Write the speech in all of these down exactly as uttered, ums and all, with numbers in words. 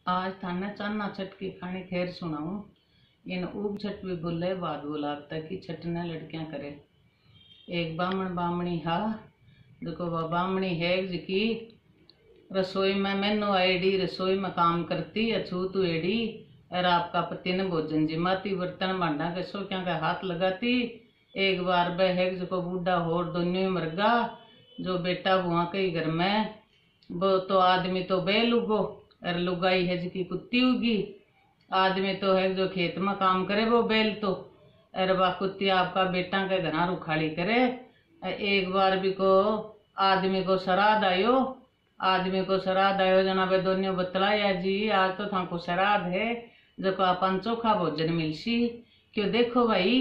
आज थाने चाना छठ की खानी खैर सुनाऊं। इन ऊब छठ भी बोले बाद बोलाता कि छठ ने लड़कियां करे। एक बामण बामणी हा, देखो वह बामणी है जिकी रसोई में मैनो आईडी रसोई में काम करती अछूत एडी और आपका पति ने भोजन जिमाती बर्तन भांडा के सो क्या का हाथ लगाती। एक बार वह है जो बूढ़ा हो दोनों मरगा जो बेटा बुआ कई घर में वो तो आदमी तो बैल उगो और लुगाई है जिकी कुत्ती उगी। आदमी तो है जो खेत में काम करे वो बैल तो और वह कुत्ती आपका बेटा के घर उखाड़ी करे। एक बार भी को आदमी को श्राद्ध आयो आदमी को श्राद्ध आयो जना वे दोनों बतलाया जी आज तो थाको श्राद्ध है जो को अपन चोखा भोजन मिलसी क्यों देखो भाई।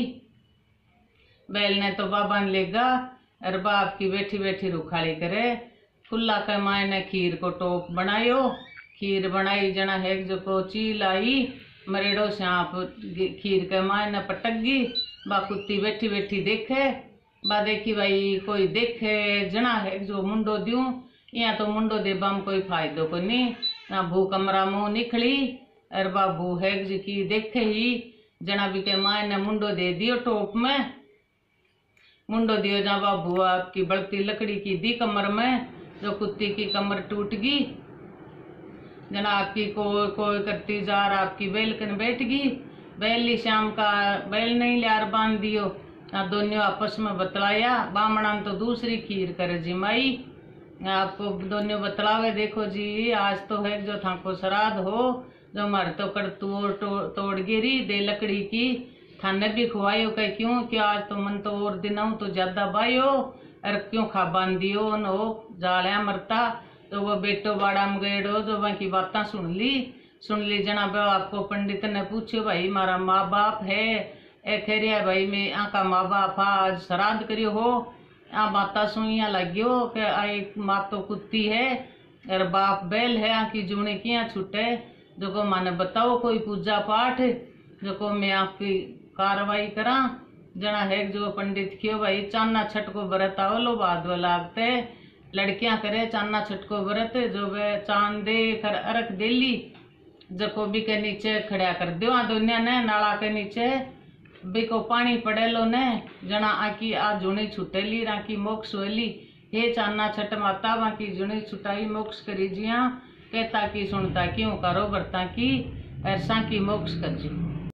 बैल ने तो बाबा ने लेगा और बाप की बैठी बैठी रुखाड़ी करे। फुल्ला के माए ने खीर को टोप बनायो खीर बनाई जना है जो को चील आई मरेड़ो से आप खीर के माए ने पटगी। बा कुत्ती बैठी बैठी देखे बा देखी भाई कोई देखे जना है जो मुंडो दूं या तो मुंडो देबा में कोई फायदो को नहीं ना भू कमरा मुंह निकली और बाबू है की देखे ही जना भी के माए ने मुंडो दे दियो टोप में मुंडो दियो जहाँ बाबू आपकी बढ़ती लकड़ी की दी कमर में जो कुत्ती की कमर टूट गई जना आपकी कोई कोई करती जार आपकी बैल कन बैठ गई। बैली शाम का बैल नहीं लियार बांध दियो ना दोनों आपस में बतलाया बामणा तो दूसरी खीर कर जिमाई आपको दोनों बतलावे देखो जी आज तो है जो थाको श्राद्ध हो जो मर तो कर तोड़ तोड़ गिरी दे लकड़ी की थाने भी खुआयो कह क्यों कि आज तो मन तो और दिन तो ज्यादा बायो और क्यों खा बांध दियो नो जालिया मरता तो वो बेटो बाड़ा में गएड़ो जो वहाँ की बातें सुन ली सुन ली जना बे आपको पंडित ने पूछो भाई मारा माँ बाप है ए खेरिया भाई मैं आका माँ बाप आज श्राद्ध करियो हो आ बाता सुइया लगियो के आई माँ तो कुत्ती है और बाप बैल है आकी जूने किया छुटे जो को माने बताओ कोई पूजा पाठ जो को मैं आपकी कार्रवाई करा जना है जो पंडित क्यों भाई चाना छठ को व्रत आओ लो बाद वो लागते लड़कियां करे चाना छठ को व्रत जो वे चांद दे कर अरक देली जको भी के नीचे खड़ा कर दो दुनिया ने नाला के नीचे बी को पानी पड़ेलो ने जना आकी आ जुनी छुटेली राकी मोक्ष होली हे चाना छठ माता बाकी जुनी छुटाई मोक्ष करी जिया कहता की सुनता क्यों करो बरता की ऐसा की मोक्ष कर जी।